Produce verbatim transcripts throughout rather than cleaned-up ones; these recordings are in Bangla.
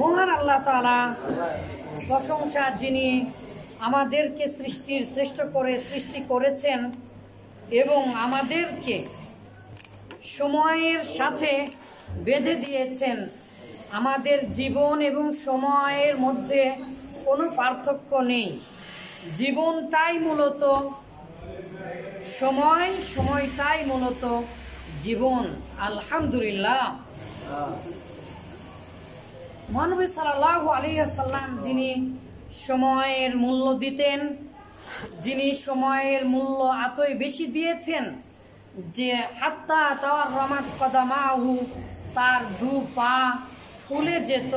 মহান আল্লাহ তাআলা প্রশংসা, যিনি আমাদেরকে সৃষ্টির শ্রেষ্ঠ করে সৃষ্টি করেছেন এবং আমাদেরকে সময়ের সাথে বেঁধে দিয়েছেন। আমাদের জীবন এবং সময়ের মধ্যে কোনো পার্থক্য নেই। জীবনটাই মূলত সময়, সময়টাই মূলত জীবন। আলহামদুলিল্লাহ। মহানবী সাল্লাল্লাহু আলাইহি ওয়াসাল্লাম যিনি সময়ের মূল্য দিতেন, যিনি সময়ের মূল্য এতই বেশি দিয়েছেন যে হাত্তা তাওয়াররামাত কদামাহু, তার দু পা ফুলে যেত।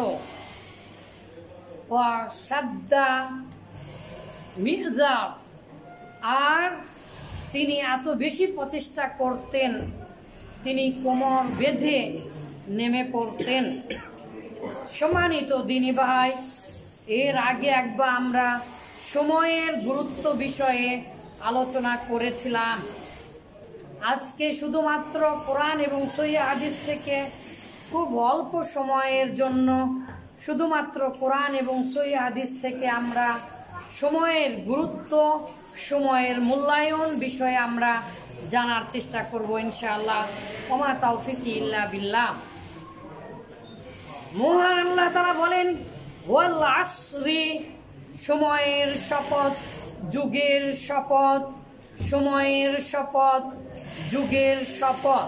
ওয়া সাদ্দা মির্জা, আর তিনি এত বেশি প্রচেষ্টা করতেন, তিনি কোমর বেঁধে নেমে পড়তেন। সম্মানিত দিনী ভাই, এর আগে একবার আমরা সময়ের গুরুত্ব বিষয়ে আলোচনা করেছিলাম। আজকে শুধুমাত্র কোরআন এবং সহিহ হাদিস থেকে খুব অল্প সময়ের জন্য শুধুমাত্র কোরআন এবং সহিহ হাদিস থেকে আমরা সময়ের গুরুত্ব, সময়ের মূল্যায়ন বিষয়ে আমরা জানার চেষ্টা করব ইনশাআল্লাহ। ওমা তাওফিকি ইল্লা বিল্লাহ। মহান আল্লাহ তাআলা বলেন, ওয়াল আসরি, সময়ের শপথ, যুগের শপথ, সময়ের শপথ, যুগের শপথ।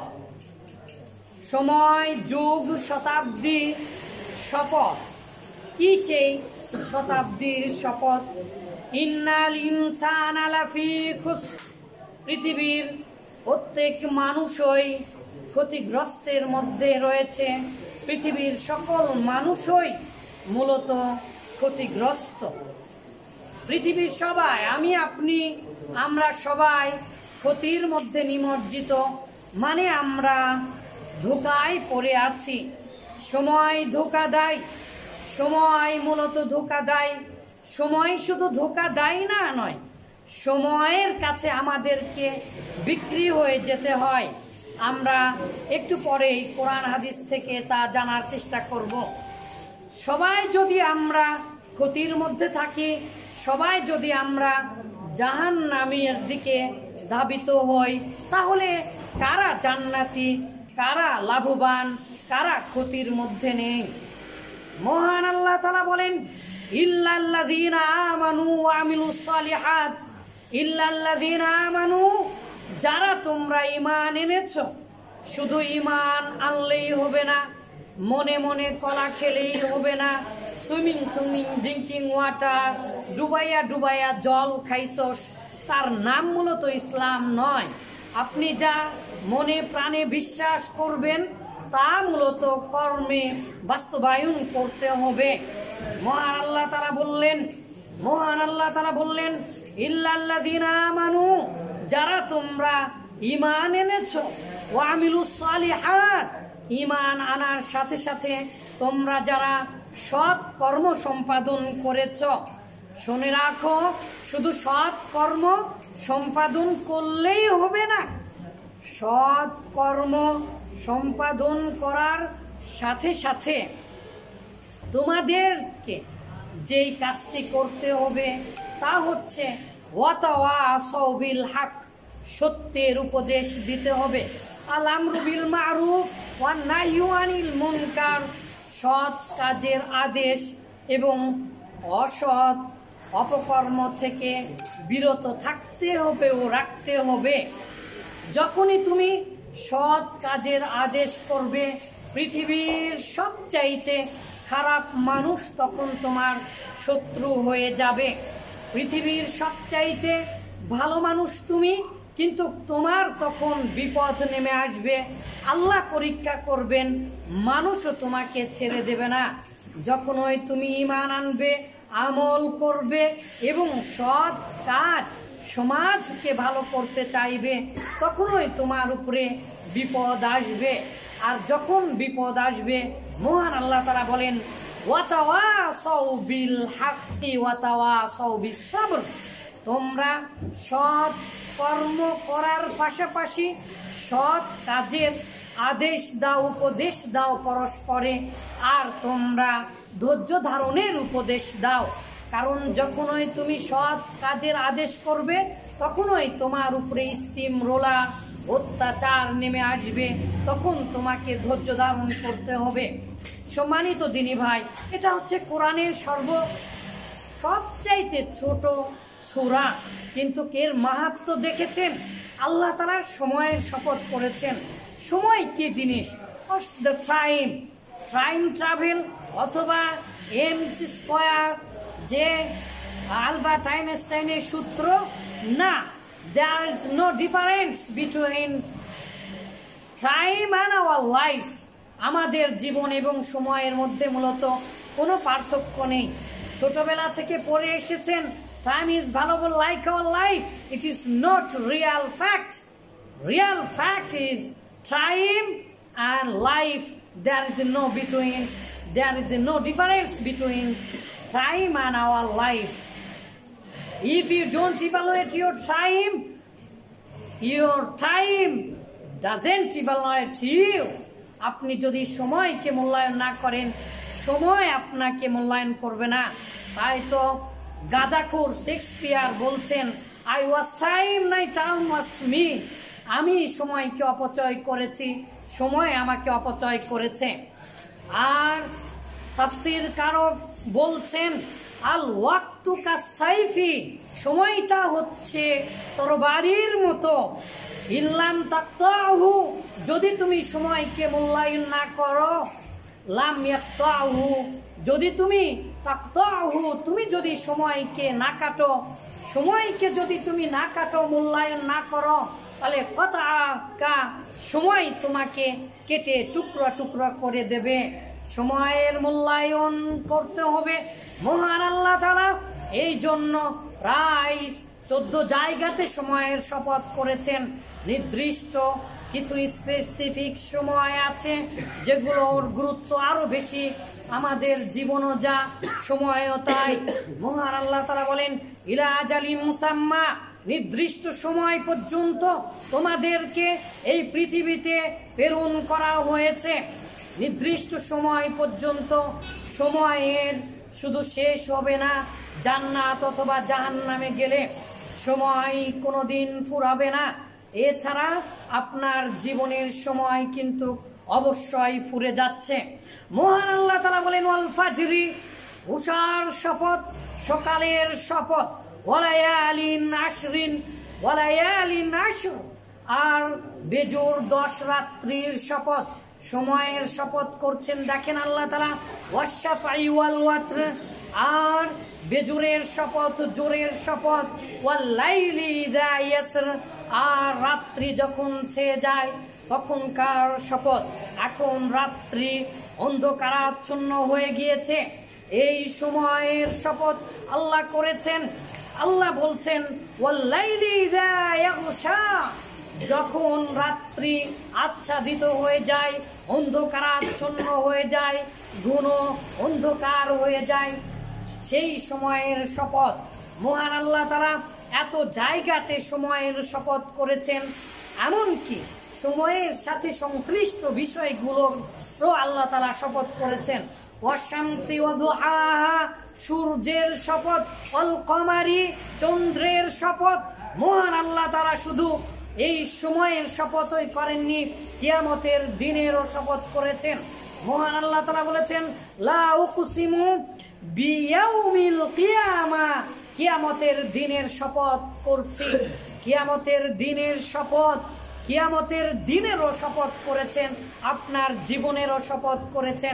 সময়, যুগ, শতাব্দী, শপথ। কি সেই শতাব্দীর শপথ? ইন্নাল ইনসানা লাফি খুসর, পৃথিবীর প্রত্যেক মানুষই ক্ষতিগ্রস্তের মধ্যে রয়েছে। পৃথিবীর সকল মানুষই মূলত ক্ষতিগ্রস্ত। পৃথিবীর সবাই, আমি আপনি, আমরা সবাই ক্ষতির মধ্যে নিমজ্জিত, মানে আমরা ধোঁকায় পড়ে আছি। সময় ধোঁকা দেয়, সময় মূলত ধোঁকা দেয়। সময় শুধু ধোঁকা দেয় না নয়, সময়ের কাছে আমাদেরকে বিক্রি হয়ে যেতে হয়। আমরা একটু পরেই কোরআন হাদিস থেকে তা জানার চেষ্টা করব। সবাই যদি আমরা ক্ষতির মধ্যে থাকি, সবাই যদি আমরা জাহান্নামের দিকে ধাবিত হই, তাহলে কারা জান্নাতি, কারা লাভবান, কারা ক্ষতির মধ্যে নেই? মহান আল্লাহ তাআলা বলেন, ইল্লাল্লাযীনা আমানু ওয়া আমিলুস সালিহাত, ইল্লাল্লাযীনা আমানু, যারা তোমরা ঈমান এনেছো। শুধু ঈমান আনলেই হবে না, মনে মনে কলা খেলেই হবে না, সুইমিং সুইমিং ড্রিঙ্কিং ওয়াটার, ডুবাইয়া ডুবাইয়া জল খাইছস, তার নাম মূলত ইসলাম নয়। আপনি যা মনে প্রাণে বিশ্বাস করবেন তা মূলত কর্মে বাস্তবায়ন করতে হবে। মহান আল্লাহ তাআলা বললেন, মহান আল্লাহ তাআলা বললেন, ইল্লাল্লাযীনা আমানু, যারা তোমরা ঈমান এনেছো, ওয়া আমিলুস সালিহাত, ঈমান আনার সাথে সাথে তোমরা যারা সৎ কর্ম সম্পাদন করেছ। শুনে রাখো, শুধু সৎ কর্ম সম্পাদন করলেই হবে না, সৎ কর্ম সম্পাদন করার সাথে সাথে তোমাদেরকে যেই কাজটি করতে হবে তা হচ্ছে ওয়াতাওয়াসাউ বিল হক, সত্যের উপদেশ দিতে হবে। আল আমরু বিল মারুফ ওয়ান নাহয়ু আনিল মুনকার, সৎ কাজের আদেশ এবং অসৎ অপকর্ম থেকে বিরত থাকতে হবে ও রাখতে হবে। যখনই তুমি সৎ কাজের আদেশ করবে, পৃথিবীর সবচাইতে খারাপ মানুষ তখন তোমার শত্রু হয়ে যাবে। পৃথিবীর সবচাইতে ভালো মানুষ তুমি, কিন্তু তোমার তখন বিপদ নেমে আসবে। আল্লাহ পরীক্ষা করবেন, মানুষও তোমাকে ছেড়ে দেবে না। যখনই তুমি ঈমান আনবে, আমল করবে এবং সৎ কাজ সমাজকে ভালো করতে চাইবে, তখনই তোমার উপরে বিপদ আসবে। আর যখন বিপদ আসবে, মহান আল্লাহ তাআলা বলেন, ওয়াতাওয়াসাউ বিল হাক্কি ওয়াতাওয়াসাউ বিস সাবর, তোমরা সৎ কর্ম করার পাশাপাশি সৎ কাজের আদেশ দাও, উপদেশ দাও পরস্পরে, আর তোমরা ধৈর্য ধারণের উপদেশ দাও। কারণ যখনই তুমি সৎ কাজের আদেশ করবে তখনই তোমার উপরে স্টিম রোলার অত্যাচার নেমে আসবে, তখন তোমাকে ধৈর্য ধারণ করতে হবে। সম্মানিত দিনী ভাই, এটা হচ্ছে কোরআনের সর্ব সবচাইতে ছোট সূরা, কিন্তু এর মাহাত্ম্য দেখেছেন? আল্লাহ তাআলা সময়ের শপথ করেছেন। সময় কি জিনিস? What's the time? Time travel অথবা এম স্কোয়ার, যে আলবার্ট আইনস্টাইনের সূত্র? না, there is no difference between time and our life. আমাদের জীবন এবং সময়ের মধ্যে মূলত কোনো পার্থক্য নেই। ছোটবেলা থেকে পড়ে এসেছেন time is valuable like our life. It is not real fact. Real fact is time and life. There is no between. There is no difference between time and our life. If you don't evaluate your time, your time doesn't evaluate you. আপনি যদি সময়কে মূল্যায়ন না করেন, সময় আপনাকে মূল্যায়ন করবে না। তাই তো গাজাখোর শেক্সপিয়ার বলছেন, I was time now time was me. আমি সময়কে অপচয় করেছি, সময় আমাকে অপচয় করেছে। আর তাফসীর কারক বলছেন, আল ওয়াক্তু কাসাইফি, সময়টা হচ্ছে তরবারির মতো। ইল্লাম তাকতাহু, যদি তুমি সময়কে মূল্যায়ন না করো, লাম ইয়াকতাহু, যদি তুমি তাকতাহু, তুমি যদি সময়কে না কাটো, সময়কে যদি তুমি না কাটো, মূল্যায়ন না করো, তাহলে কতআকা, সময় তোমাকে কেটে টুকরা টুকরা করে দেবে। সময়ের মূল্যায়ন করতে হবে। মহান আল্লাহ তাআলা এই জন্য প্রায় চোদ্দ জায়গাতে সময়ের শপথ করেছেন। নির্দিষ্ট কিছু স্পেসিফিক সময় আছে যেগুলোর গুরুত্ব আরো বেশি, আমাদের জীবনও যা, সময়ও তাই। মহান আল্লাহ তাআলা বলেন, ইলা আজালিম মুসাম্মা, নির্দিষ্ট সময় পর্যন্ত তোমাদেরকে এই পৃথিবীতে প্রেরণ করা হয়েছে। নির্দিষ্ট সময় পর্যন্ত। সময়ের শুধু শেষ হবে না জান্নাত অথবা জাহান্নামে গেলে, সময় কোনোদিন ফুরাবে না। এছাড়া আপনার জীবনের সময় কিন্তু অবশ্যই ফুরে যাচ্ছে। মহান আল্লাহ তাআলা বলেন, ওয়াল ফাজরি, উষার শপথ, সকালের শপথ, ওয়ালায়ালিন আশরিন, ওয়ালায়ালিন আশর, আর বেজোর দশ রাত্রির শপথ, সময়ের শপথ করছেন। দেখেন আল্লাহ তাআলা, ওয়াশফাই ওয়াল ওয়াতর, আর বেজোরের শপথ, জোরের শপথ, ওয়াল লাইলি ইযা ইয়াসর, আর রাত্রি যখন ছেয়ে যায় তখনকার শপথ। এখন রাত্রি অন্ধকারাচ্ছন্ন হয়ে গিয়েছে, এই সময়ের শপথ আল্লাহ করেছেন। আল্লাহ বলছেন, ওয়াল লাইলি ইযা ইয়াগশা, যখন রাত্রি আচ্ছাদিত হয়ে যায়, অন্ধকারাচ্ছন্ন হয়ে যায়, ঘন অন্ধকার হয়ে যায়, সেই সময়ের শপথ। মহান আল্লাহ তাআলা এত জায়গাতে সময়ের শপথ করেছেন, এমনকি সময়ের সাথে সংশ্লিষ্ট বিষয়গুলোরও আল্লাহ তাআলা শপথ করেছেন। ওয়াশ-শামসি ওয়া দুহাহা, সূর্যের শপথ, ওয়াল কমারি, চন্দ্রের শপথ। মহান আল্লাহ তাআলা শুধু এই সময়ের শপথই করেননি, কিয়ামতের দিনেরও শপথ করেছেন। মহান আল্লাহ তাআলা বলেছেন, লা উকসিমু বিয়াউমিল কিয়ামা, কিয়ামতের দিনের শপথ করছি। কিয়ামতের দিনের শপথ, কিয়ামতের দিনেরও শপথ করেছেন, আপনার জীবনেরও শপথ করেছেন।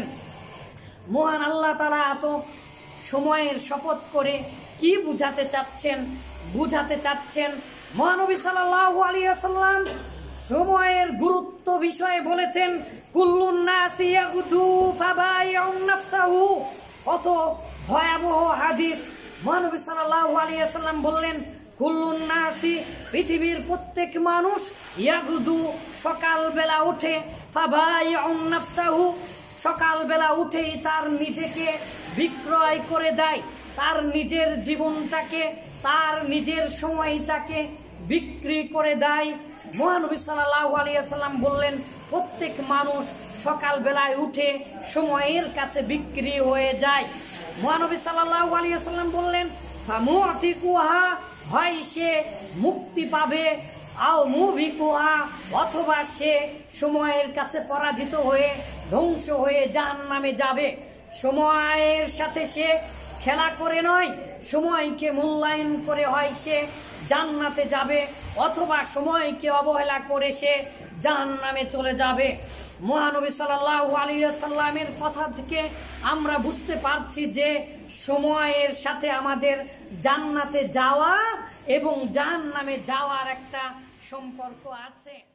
মহান আল্লাহ তাআলা এত সময়ের শপথ করে কি বুঝাতে চাচ্ছেন? বুঝাতে চাচ্ছেন মহানবী সাল্লাল্লাহু আলাইহি ওয়াসাল্লাম সময়ের গুরুত্ব বিষয়ে বলেছেন, কুল্লুন নাসি ইয়াগুদু ফাবাইউন নাফসাহু। কত ভয়াবহ হাদিস! মহানবী সাল্লাল্লাহু আলাইহি ওয়াসাল্লাম বললেন, কুল্লুন নাসি, পৃথিবীর প্রত্যেক মানুষ, ইয়াগুদু, সকালবেলা উঠে, ফাবাইউন নাফসাহু, সকালবেলা উঠেই তার নিজেকে বিক্রয় করে দেয়, তার নিজের জীবনটাকে, তার নিজের সময়টাকে বিক্রি করে দেয়। মহানবী সাল্লাল্লাহু আলাইহি ওয়াসাল্লাম বললেন, প্রত্যেক মানুষ সকাল বেলায় উঠে সময়ের কাছে বিক্রি হয়ে যায়। মহানবী সাল্লাল্লাহু আলাইহি ওয়াসাল্লাম বললেন, ফামুতিকুহা, হয় সে মুক্তি পাবে, আও মুবিকুহা, অথবা সে সময়ের কাছে পরাজিত হয়ে ধ্বংস হয়ে জাহান্নামে যাবে। সময়ের সাথে সে খেলা করে নয়, সময়কে মূল্যায়ন করে হয় সে জান্নাতে যাবে, অথবা সময়কে অবহেলা করে সে জাহান্নামে চলে যাবে। মহানবী সাল্লাল্লাহু আলাইহি ওয়াসাল্লামের কথা থেকে আমরা বুঝতে পারছি যে সময়ের সাথে আমাদের জান্নাতে যাওয়া এবং জাহান্নামে যাওয়ার একটা সম্পর্ক আছে।